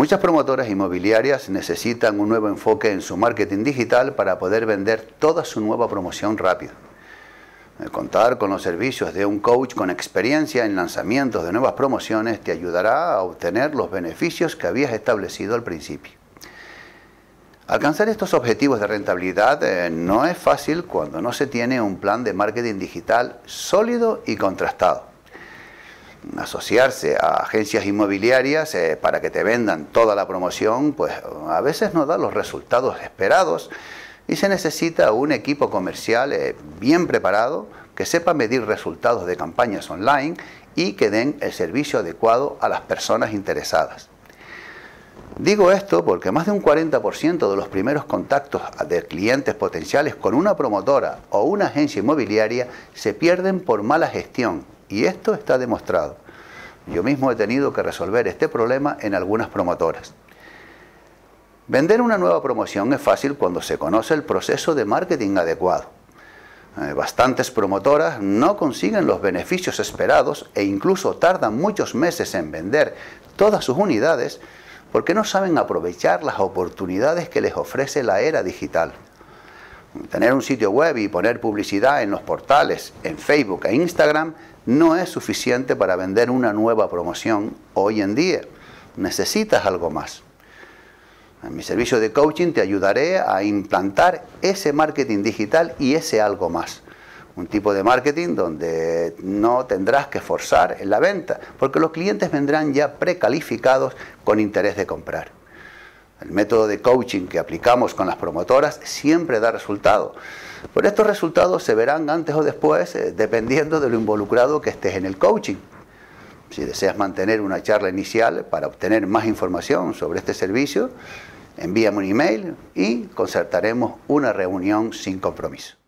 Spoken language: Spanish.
Muchas promotoras inmobiliarias necesitan un nuevo enfoque en su marketing digital para poder vender toda su nueva promoción rápido. Contar con los servicios de un coach con experiencia en lanzamientos de nuevas promociones te ayudará a obtener los beneficios que habías establecido al principio. Alcanzar estos objetivos de rentabilidad no es fácil cuando no se tiene un plan de marketing digital sólido y contrastado. Asociarse a agencias inmobiliarias para que te vendan toda la promoción, pues a veces no da los resultados esperados y se necesita un equipo comercial bien preparado que sepa medir resultados de campañas online y que den el servicio adecuado a las personas interesadas. Digo esto porque más de un 40% de los primeros contactos de clientes potenciales con una promotora o una agencia inmobiliaria se pierden por mala gestión. Y esto está demostrado. Yo mismo he tenido que resolver este problema en algunas promotoras. Vender una nueva promoción es fácil cuando se conoce el proceso de marketing adecuado. Bastantes promotoras no consiguen los beneficios esperados e incluso tardan muchos meses en vender todas sus unidades porque no saben aprovechar las oportunidades que les ofrece la era digital. Tener un sitio web y poner publicidad en los portales, en Facebook e Instagram no es suficiente para vender una nueva promoción hoy en día. Necesitas algo más. En mi servicio de coaching te ayudaré a implantar ese marketing digital y ese algo más. Un tipo de marketing donde no tendrás que forzar en la venta, porque los clientes vendrán ya precalificados con interés de comprar. El método de coaching que aplicamos con las promotoras siempre da resultado. Pero estos resultados se verán antes o después, dependiendo de lo involucrado que estés en el coaching. Si deseas mantener una charla inicial para obtener más información sobre este servicio, envíame un email y concertaremos una reunión sin compromiso.